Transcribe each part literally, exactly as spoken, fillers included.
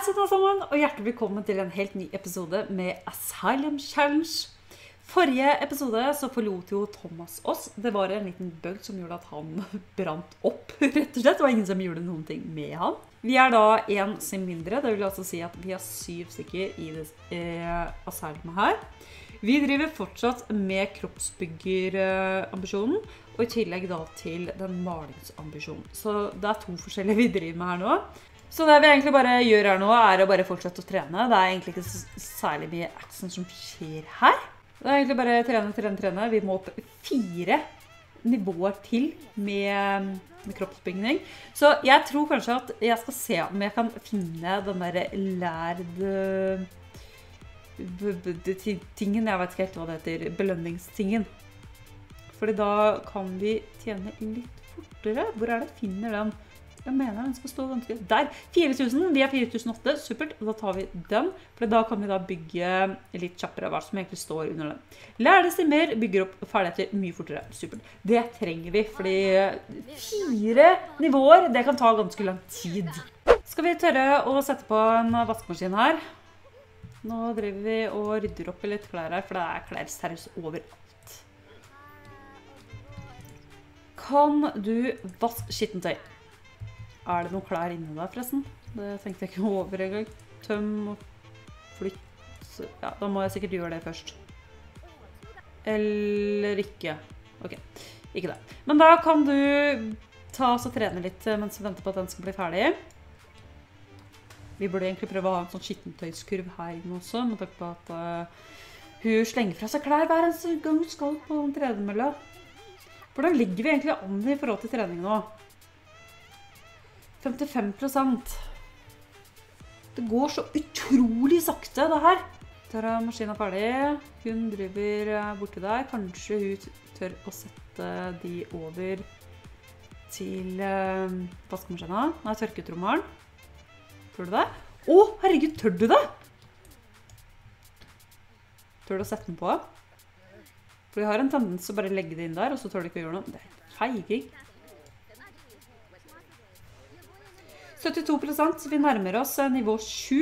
sitter alle sammen, og hjertelig velkommen til en helt ny episode med Asylum Challenge. Forrige episode så forlot jo Thomas oss. Det var en liten bug som gjorde at han brant opp, rett og slett. Det var ingen som gjorde noen ting med han. Vi er da en sim mindre, det vil altså si at vi har syv stykker i det eh, asylumet her. Vi driver fortsatt med kroppsbyggerambisjonen, og i tillegg da til den malingsambisjonen. Så det er to forskjellige vi driver med her nå. Så det vi egentlig bare gjør her nå er å bare fortsette å trene. Det er egentlig ikke særlig mye action som skjer her. Det er egentlig bare trene, trene, trene. Vi må opp fire nivåer til med, med kroppsbygging. Så jeg tror kanskje at jeg skal se om jeg kan finne den der lærd tingen, jeg vet ikke helt hva det heter, belønningstingen. Fordi da kan vi tjene litt fortere. Hvor er det jeg finner den? Jeg mener den skal stå ganske... Der! fire tusen, vi er fire tusen åtte, supert. Da tar vi den, for da kan vi da bygge litt kjappere hva som egentlig står under den. Lærde stimmer, bygger opp ferdigheter mye fortere. Supert. Det trenger vi, fordi fire nivåer, det kan ta ganske lang tid. Skal vi tørre å sette på en vaskemaskin her? Nå driver vi og rydder opp i litt klær her, for det er klær seriøst overalt. Kan du vaske skittentøy? Er det noen klær inne der forresten? Det tenkte jeg ikke over en gang. Tøm og flytt. Ja, da må jeg sikkert gjøre det først. Eller ikke. Ok, ikke det. Men da kan du ta oss og trene litt mens vi venter på at den skal bli ferdig. Vi burde egentlig prøve å ha en sånn skittentøyskurv her inne også, med tanke på at uh, hun slenger fra seg klær hver eneste gang hun skal på den tredemølla. Hvordan ligger vi egentlig an i forhold til trening nå? femtifem prosent. Det går så utrolig sakte, det her. Der er maskinen ferdig. Hun driver borti der. Kanskje hun tør å sette de over til uh, vaskemaskinen. Nei, tørketrommelen. Tør du det? Å, herregud, tør du det? Tør du å sette den på? For jeg har en tendens å bare legge det inn der, og så tør du ikke å gjøre noe. Det er feiging. syttito prosent, så vi nærmer oss nivå sju.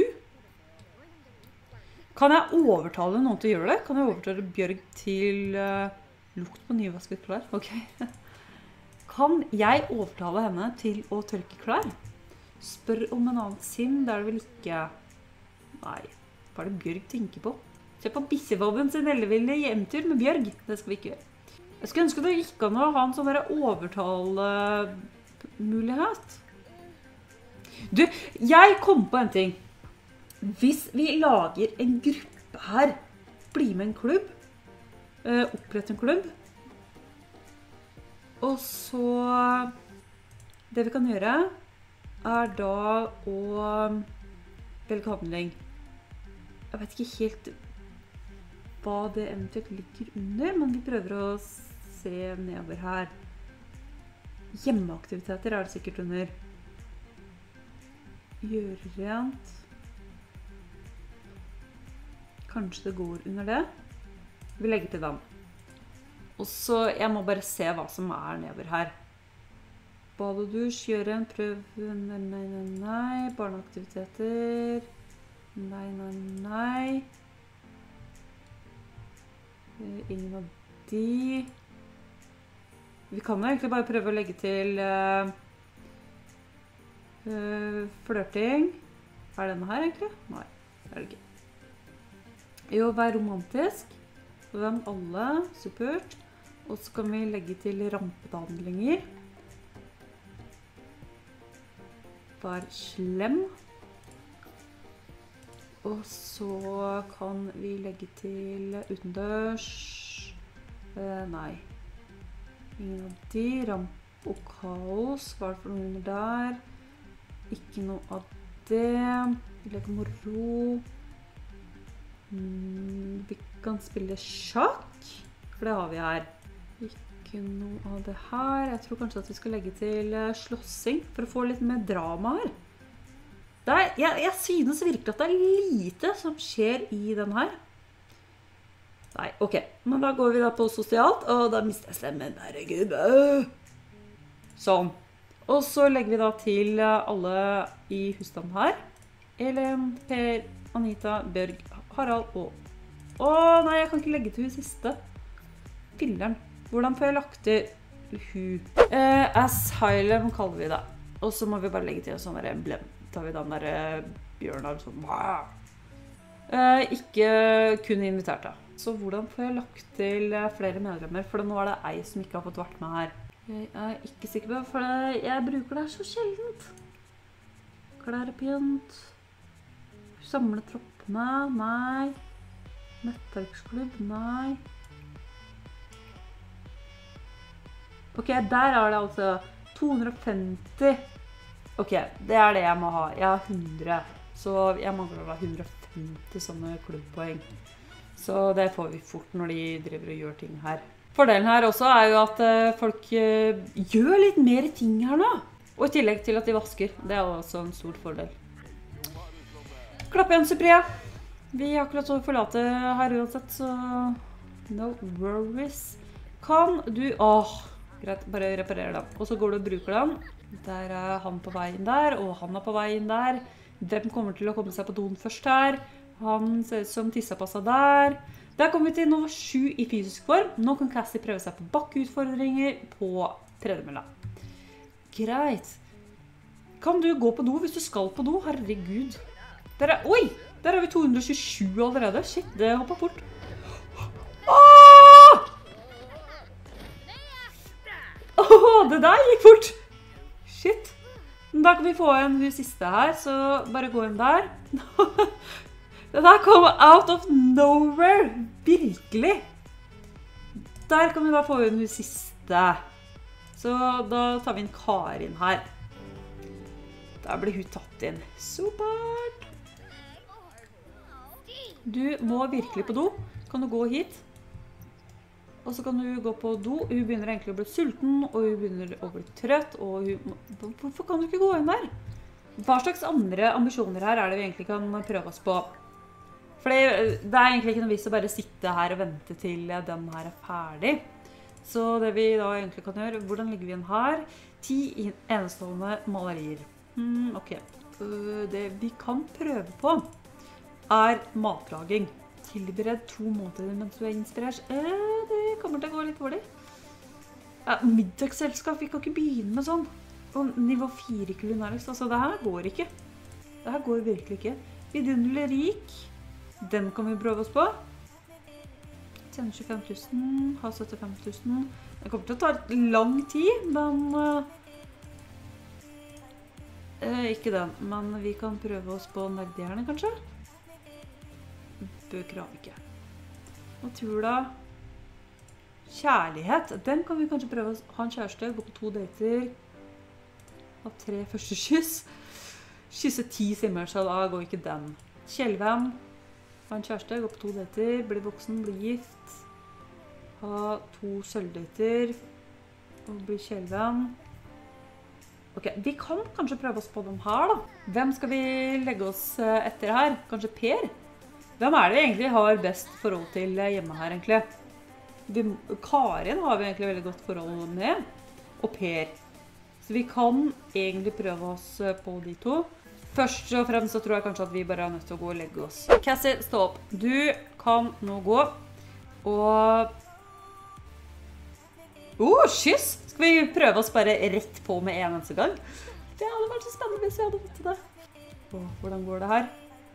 Kan jeg overtale noen til å gjøre det? Kan jeg overtale Bjørg til uh, lukt på nyvasket klær? Ok. Kan jeg overtale henne til å tørke klær? Spør om en annen sim, det er det vel ikke. Nei, hva er det Bjørg tenker på? Se på bissevobben sin elleville hjemtur med Bjørg. Det skal vi ikke gjøre. Jeg skulle ønske det gikk an å ha en sånn der overtale-mulighet. Du, jeg kom på en ting. Hvis vi lager en gruppe her, bli med en klubb, uh, opprette en klubb, og så det vi kan gjøre er da å velge handling. Jeg vet ikke helt hva det eventuelt ligger under, men vi prøver å se nedover her. Hjemmeaktiviteter er det sikkert under. Gjøre rent. Kanskje det går under det. Vi legger til den. Og så, jeg må bare se hva som er nedover her. Bad og dusj, gjøre en prøv. Nei, nei, nei, nei. Barneaktiviteter. Nei, nei, nei. Ingen av de. Vi kan jo egentlig bare prøve å legge til... Uh, Uh, flørting. Er denne her egentlig? Nei, det er det ikke. Jo, vær romantisk. Venn alle, supert. Og så kan vi legge til rampebehandlinger. Vær slem. Og så kan vi legge til utendørs. Uh, nei. Ingen av de. Ramp og kaos. Hva er det for noen der? Ikke noe av det. Vi leker moro. Mm, vi kan spille sjakk, for det har vi her. Ikke noe av det her. Jeg tror kanskje at vi skal legge til slåssing, for å få litt mer drama her. Det er, jeg, jeg synes virkelig at det er lite som skjer i den her. Nei, ok. Men da går vi da på sosialt, og da mister jeg stemmen. Herregud. Sånn. Og så legger vi da til alle i husstanden her. Elin, Per, Anita, Bjørg, Harald og... Å nei, jeg kan ikke legge til hun siste. Filleren. Hvordan får jeg lagt til hun? Eh, Asylum kaller vi det. Og så må vi bare legge til en sånn der emblem. Tar vi den der bjørnen sånn. Eh, ikke kun invitert da. Så hvordan får jeg lagt til flere medlemmer? For nå er det ei som ikke har fått vært med her. Jeg er ikke sikker på, for det, jeg bruker det så sjeldent. Klærepynt. Samle troppene, nei. Nettverksklubb, nei. Ok, der er det altså to hundre og femti. Ok, det er det jeg må ha. Jeg har hundre, så jeg mangler da hundre og femti sånne klubbpoeng. Så det får vi fort når de driver og gjør ting her. Fordelen her også er jo at folk gjør litt mer ting her nå. Og i tillegg til at de vasker. Det er også en stor fordel. Klapp igjen, Supriya. Vi har akkurat å forlate her uansett, så no worries. Kan du... Åh, greit, bare reparere den. Og så går du og bruker den. Der er han på veien der, og han er på veien der. Hvem kommer til å komme seg på doen først her? Han ser ut som tissapassa der. Der kommer vi til nummer sju i fysisk form. Nå kan Cassie prøve seg på bakkeutfordringer på tredemølla. Greit. Kan du gå på do hvis du skal på do? Herregud. Der er, oi! Der er vi to hundre og tjuesju allerede. Shit, det hoppet fort. Åh! Åh, det der gikk fort. Shit. Da kan vi få en hun siste her, så bare gå inn der. Det der kom out of nowhere. Virkelig. Der kan vi bare få inn hun siste. Så da tar vi inn Karin her. Der blir hun tatt inn. Supert. Du må virkelig på do. Kan du gå hit? Og så kan du gå på do. Hun begynner egentlig å bli sulten, og hun begynner å bli trøtt, og hun... Hvorfor kan du ikke gå inn der? Hva slags andre ambisjoner her er det vi egentlig kan prøve oss på? For det er egentlig ikke noe vis å bare sitte her og vente til den her er ferdig. Så det vi da egentlig kan gjøre, hvordan ligger vi igjen her? ti enestående malerier. Hmm, ok. Det vi kan prøve på er matlaging. Tilbered to måneder mens du er inspirert. Eh, det kommer til å gå litt dårlig. Ja, middagsselskap, vi kan ikke begynne med sånn. Og nivå fire kulinarisk, altså det her går ikke. Det her går virkelig ikke. Vidunderlig rik. Den kan vi prøve oss på. Tjene tjuefem tusen, ha syttifem tusen. Det kommer til å ta litt lang tid, men... Eh, ikke den, men vi kan prøve oss på nerdhjerne, kanskje? Bøker har vi ikke. Natura. Kjærlighet, den kan vi kanskje prøve oss. Ha en kjæreste, gå på to dater. Ha tre første kyss. Kysse ti simmer, så da går ikke den. Kjellvenn. Ha en kjæreste, gå på to dater, bli voksen, bli gift. Ha to sølvdater. Og bli kjellvenn. Ok, vi kan kanskje prøve oss på dem her da. Hvem skal vi legge oss etter her? Kanskje Per? Hvem er det vi egentlig har best forhold til hjemme her egentlig? Vi, Karin har vi egentlig veldig godt forhold med. Og Per. Så vi kan egentlig prøve oss på de to. Først og fremst så tror jeg kanskje at vi bare er nødt til å gå og legge oss. Cassie, stå opp. Du kan nå gå. Og... Åh, oh, kyss! Skal vi prøve oss bare rett på med en eneste gang? Det hadde vært så spennende hvis vi hadde fått til det. Åh, hvordan går det her?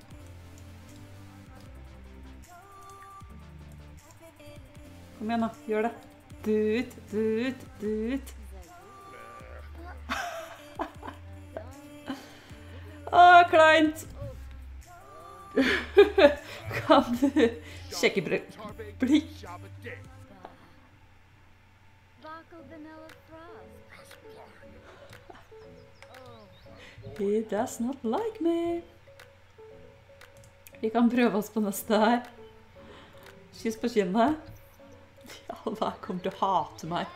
Kom igjen da, gjør det. Du ut, du ut, du ut. Åh, kleint. Kan du sjekke blikk? He does not like me. Vi kan prøve oss på neste her. Kyss på kinnet. Ja, hva kommer til å hate meg?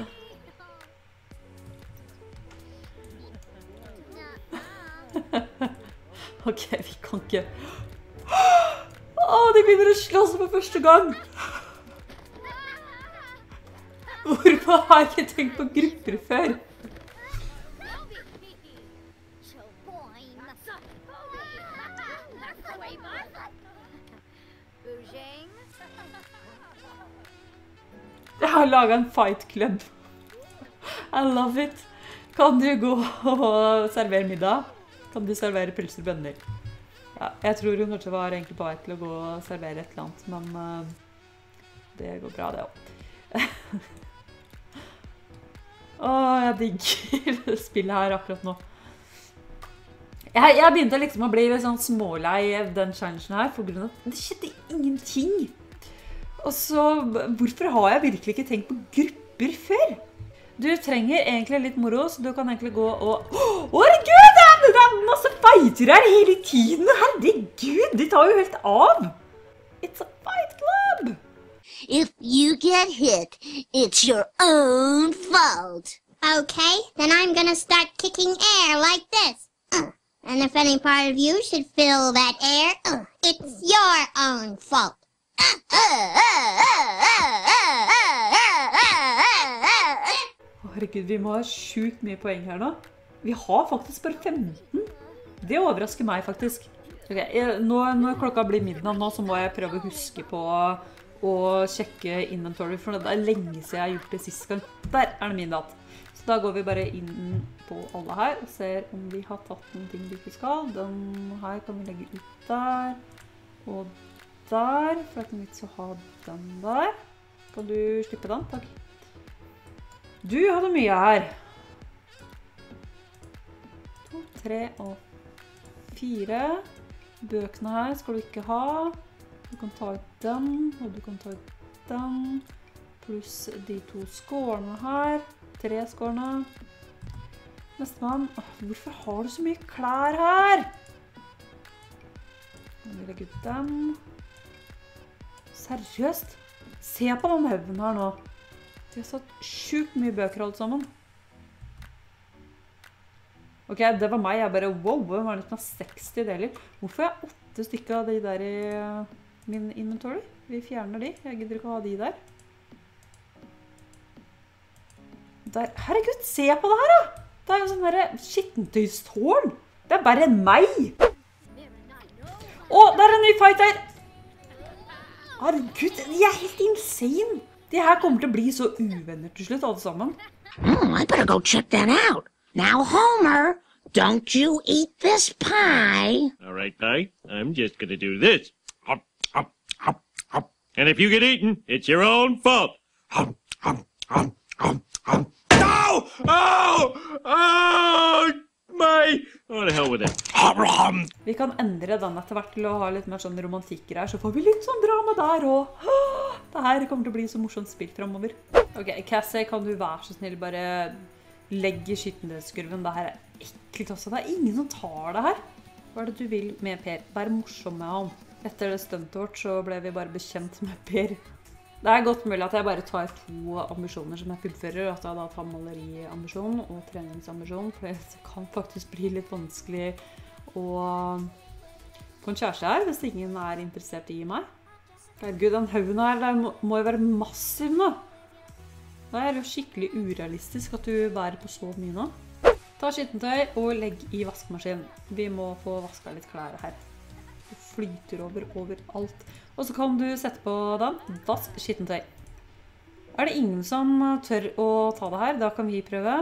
Ok, vi kan ikke... Åh, de begynner å slåss for første gang! Hvorfor har jeg ikke tenkt på grupper før? Jeg har laget en fight club. I love it. Kan du gå og servere middag? Kan du servere pølser og bønner? Ja, jeg tror hun kanskje var egentlig på vei til å gå og servere et eller annet, men uh, det går bra det også. Åh, jeg digger spillet her akkurat nå. Jeg, jeg begynte liksom å bli litt sånn smålei av den challengen her, for grunn av at det skjedde ingenting. Og så, hvorfor har jeg virkelig ikke tenkt på grupper før? Du trenger egentlig litt moro, så du kan egentlig gå og... Å, herregud, det er, det er masse fighter her hele tiden! Herregud, de tar jo helt av! It's a fight club! If you get hit, it's your own fault. Okay, then I'm gonna start kicking air like this. Uh, and if any part of you should feel that air, uh, it's your own fault. Herregud, vi må ha sjukt mye poeng her nå. Vi har faktisk bare femten. Det overrasker meg faktisk. Ok, jeg, nå, når klokka blir midnatt nå, så må jeg prøve å huske på å sjekke inventory, for det er lenge siden jeg har gjort det siste gang. Der er det min dat. Så da går vi bare inn på alle her og ser om vi har tatt noen ting vi ikke skal. Den her kan vi legge ut der. Og der, for at det er vits å ha den der. Kan du slippe den? Takk. Du hadde mye her. To, tre og fire. Bøkene her skal du ikke ha. Du kan ta ut den, og du kan ta ut den. Pluss de to skårene her. Tre skårene. Nestemann. Hvorfor har du så mye klær her? Nå vil jeg legge ut den. Seriøst? Se på den haugen her nå. De har satt sjukt mye bøker alt sammen. Ok, det var meg. Jeg bare, wow, det var nesten seksti deler. Hvorfor har jeg åtte stykker av de der i min inventory? Vi fjerner de. Jeg gidder ikke å ha de der. Der. Herregud, se på det her da! Det er jo sånn der skittentøystårn. Det er bare meg! Å, det er en ny fight her! Herregud, de er helt insane! De her kommer til å bli så uvenner til slutt, alle sammen. Oh, I better go check that out. Now, Homer, don't you eat this pie. All right, Pie. I'm just gonna do this. Hop, hop, hop, hop. And if you get eaten, it's your own fault. Hop, hop, hop, hop, hop. No! Oh! Oh! My! Oh, the hell with it. Hop, hop. Vi kan endre den etter hvert til å ha litt mer sånn romantikker her, så får vi litt sånn drama der også. Det her kommer til å bli så morsomt spill fremover. Ok, Cassie, kan du være så snill bare legge skittentøyskurven? Det her er ekkelt også. Det er ingen som tar det her. Hva er det du vil med Per? Vær morsom med han. Etter det stuntet vårt så ble vi bare bekjent med Per. Det er godt mulig at jeg bare tar to ambisjoner som jeg fullfører, at jeg da tar maleriambisjon og treningsambisjon, for det kan faktisk bli litt vanskelig å få en kjæreste her hvis ingen er interessert i meg. Herregud, den haugen her, det må jo være massiv nå. Det er jo skikkelig urealistisk at du bærer på så mye nå. Ta skittentøy og legg i vaskemaskinen. Vi må få vasket litt klær her. Det flyter over overalt. Og så kan du sette på den. Vask skittentøy. Er det ingen som tør å ta det her? Da kan vi prøve.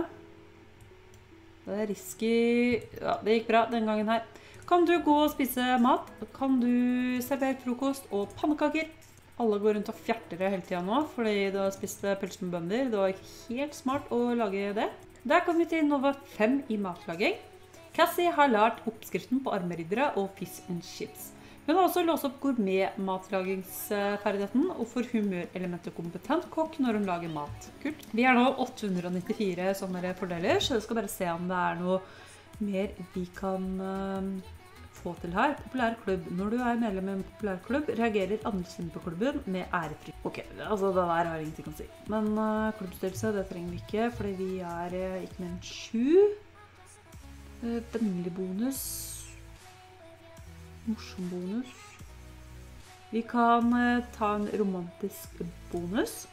Det er risky. Ja, det gikk bra den gangen her. Kan du gå og spise mat? Kan du servere frokost og pannekaker? Alle går rundt og fjerter det hele tiden nå, fordi du har spist pølse med bønner. Det var ikke helt smart å lage det. Der kom vi til Nova fem i matlaging. Cassie har lært oppskriften på armeriddere og fish and chips. Hun har også låst opp gourmet-matlagingsferdigheten og får humørelementet kompetent kokk når hun lager mat. Kult. Vi er nå åtte hundre og nittifire sånne fordeler, så jeg skal bare se om det er noe mer vi kan uh, få til her. Populær klubb. Når du er medlem i en populær klubb, reagerer andre siden på klubben med ærefri. Ok, altså det der har ingenting å si. Men uh, klubbstørrelse, det trenger vi ikke, fordi vi er uh, ikke mer enn sju. Uh, vennlig bonus. Morsom bonus. Vi kan uh, ta en romantisk bonus.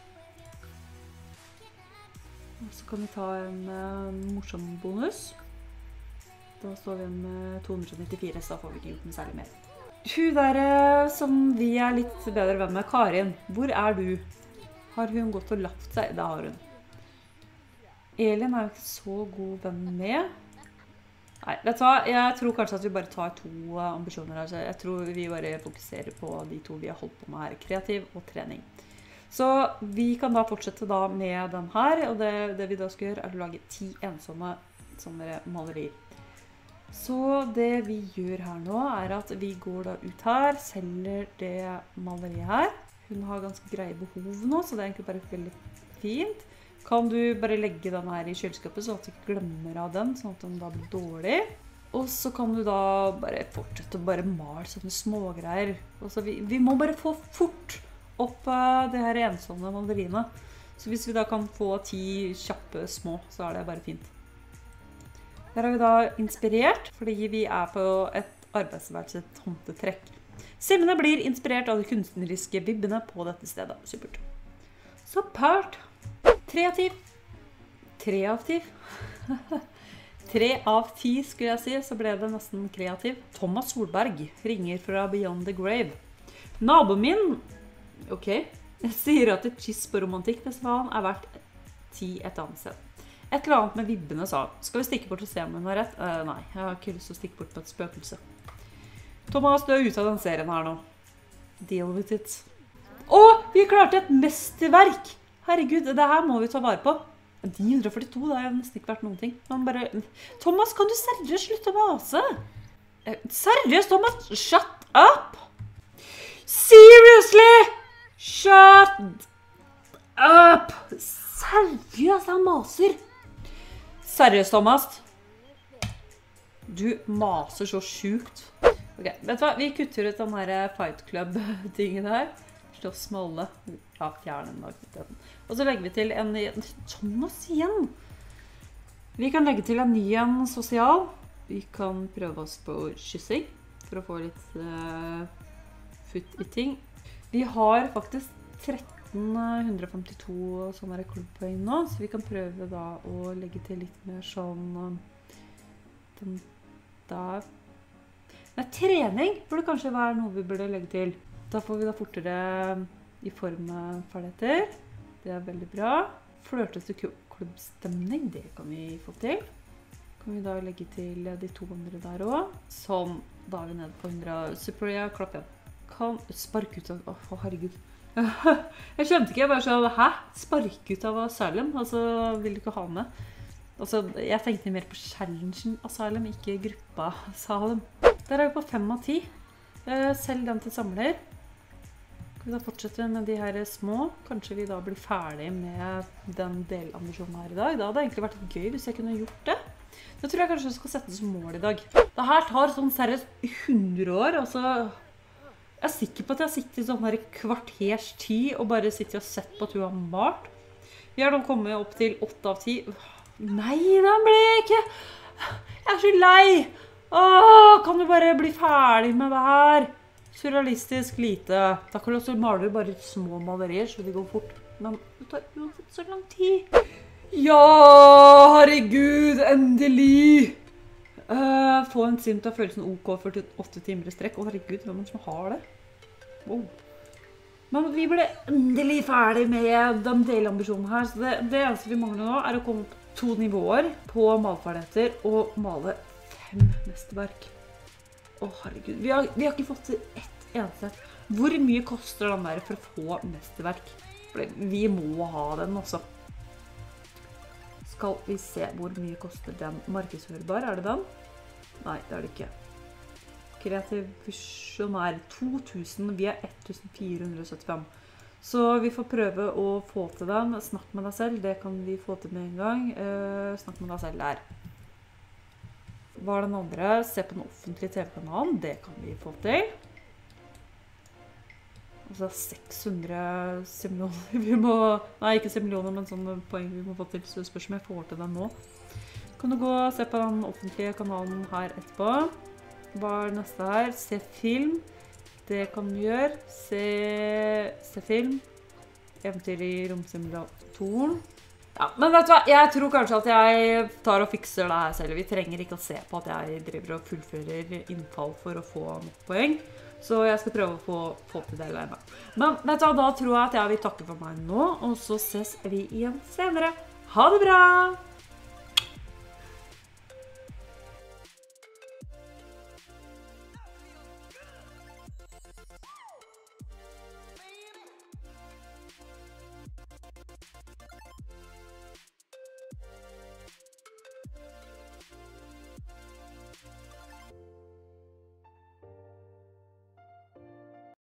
Og så kan vi ta en uh, morsom bonus. Da står vi med to hundre og nittifire, så da får vi ikke gjort den særlig mer. Hun der som vi er litt bedre venn med, Karin, hvor er du? Har hun gått og lagt seg? Det har hun. Elin er jo ikke så god venn med. Nei, vet du hva? Jeg tror kanskje at vi bare tar to ambisjoner her. Jeg tror vi bare fokuserer på de to vi har holdt på med her. Kreativ og trening. Så vi kan da fortsette da med den her. Og det, det vi da skal gjøre er å lage ti ensomme sånne malerier. Så det vi gjør her nå er at vi går da ut her, selger det maleriet her. Hun har ganske greie behov nå, så det er egentlig bare veldig fint. Kan du bare legge den her i kjøleskapet, så at du ikke glemmer av den, sånn at den da blir dårlig. Og så kan du da bare fortsette å bare male sånne smågreier. Altså vi, vi må bare få fort opp uh, det her ensomme maleriene. Så hvis vi da kan få ti kjappe små, så er det bare fint. Der har vi da inspirert, fordi vi er på et arbeidsværelse tomtetrekk. Simmene blir inspirert av de kunstneriske vibbene på dette stedet. Supert. Supert. Kreativ. Tre av ti. Tre av ti skulle jeg si, så ble det nesten kreativ. Thomas Solberg ringer fra Beyond the Grave. Naboen min, ok, jeg sier at et kyss på romantikkfestivalen er verdt ti et annet sted. Et eller annet med vibbene sa, skal vi stikke bort og se om hun har rett? Uh, nei, jeg har ikke lyst til å stikke bort på et spøkelse. Thomas, du er ute av den serien her nå. Deal with it. Åh, vi klarte et mesterverk! Herregud, det her må vi ta vare på. ni hundre og førtito, det har nesten ikke vært noen ting. Man bare... Thomas, kan du seriøst slutte å vase? Eh, seriøst, Thomas? Shut up! Seriously! Shut up! Seriøst, han maser. Seriøst, Thomas? Du maser så sjukt. Ok, vet du hva? Vi kutter ut den her Fight Club-tingen her. Slåss med alle. Ja, fjerne den aktiviteten. Og så legger vi til en ny... Thomas igjen! Vi kan legge til en ny en sosial. Vi kan prøve oss på kyssing, for å få litt uh, futt i ting. Vi har faktisk tretten femtito sånne klubbpoeng nå, så vi kan prøve da å legge til litt mer sånn... Uh, den der... Nei, trening burde kanskje være noe vi burde legge til. Da får vi da fortere i form ferdigheter. Det er veldig bra. Flørtete klubbstemning, det kan vi få til. Kan vi da legge til de to andre der også. Sånn, da er vi nede på hundre. Superia, klapp igjen. Kan sparke ut av... Å, herregud. Jeg skjønte ikke, jeg bare sånn, hæ? Sparke ut av Asylum? Altså, vil du ikke ha med? Altså, jeg tenkte mer på Challengen Asylum, ikke gruppa Asylum. Der er vi på fem av ti. Selv den til samler. Kan vi da fortsette med de her små? Kanskje vi da blir ferdig med den delambisjonen her i dag. Det hadde egentlig vært gøy hvis jeg kunne gjort det. Det tror jeg kanskje jeg skal sette som mål i dag. Det her tar sånn seriøst hundre år. Altså, jeg er sikker på at jeg har sittet i sånn her kvarters tid og bare sittet og sett på at hun har malt. Vi har nå kommet opp til åtte av ti. Nei, den ble jeg ikke. Jeg er så lei. Åh, kan du bare bli ferdig med det her? Surrealistisk lite. Da kan du også male bare små malerier, så det går fort. Men det tar uansett så lang tid. Ja, herregud, endelig! Uh, få en sim til følelsen OK førtiåtte timer i strekk. Å, herregud, hvem er det som har det? Wow. Men vi ble endelig ferdig med den delambisjonen her. Så det, det eneste vi mangler nå er å komme på to nivåer på malferdigheter og male fem mesterverk. Å, herregud. Vi har, vi har ikke fått til ett eneste. Hvor mye koster den der for å få mesterverk? For vi må ha den også. Skal vi se hvor mye koster den. Markedsførbar, er det den? Nei, det er det ikke. Kreativ visjonær to tusen, vi er ett tusen fire hundre og syttifem. Så vi får prøve å få til den. Snakk med deg selv, det kan vi få til med en gang. Uh, snakk med deg selv der. Hva er den andre? Se på den offentlige T V-kanalen. Det kan vi få til. Altså seks hundre semillioner. Vi må... Nei, ikke semillioner, men sånne poeng vi må få til. Så spørs om jeg får til den nå. Kan du gå og se på den offentlige kanalen her etterpå. Hva er det neste her? Se film. Det kan du gjøre. Se, se film. Eventyr i romsimulatoren. Ja, men vet du hva? Jeg tror kanskje at jeg tar og fikser det her selv. Vi trenger ikke å se på at jeg driver og fullfører innfall for å få nok poeng. Så jeg skal prøve å få, få til det alene. Men vet du hva, da tror jeg at jeg vil takke for meg nå, og så ses vi igjen senere. Ha det bra!